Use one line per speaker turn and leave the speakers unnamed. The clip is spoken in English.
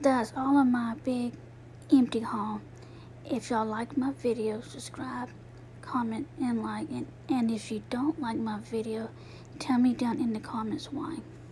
that's all of my big empty haul. If y'all like my video, subscribe, comment, and like it. And if you don't like my video, tell me down in the comments why.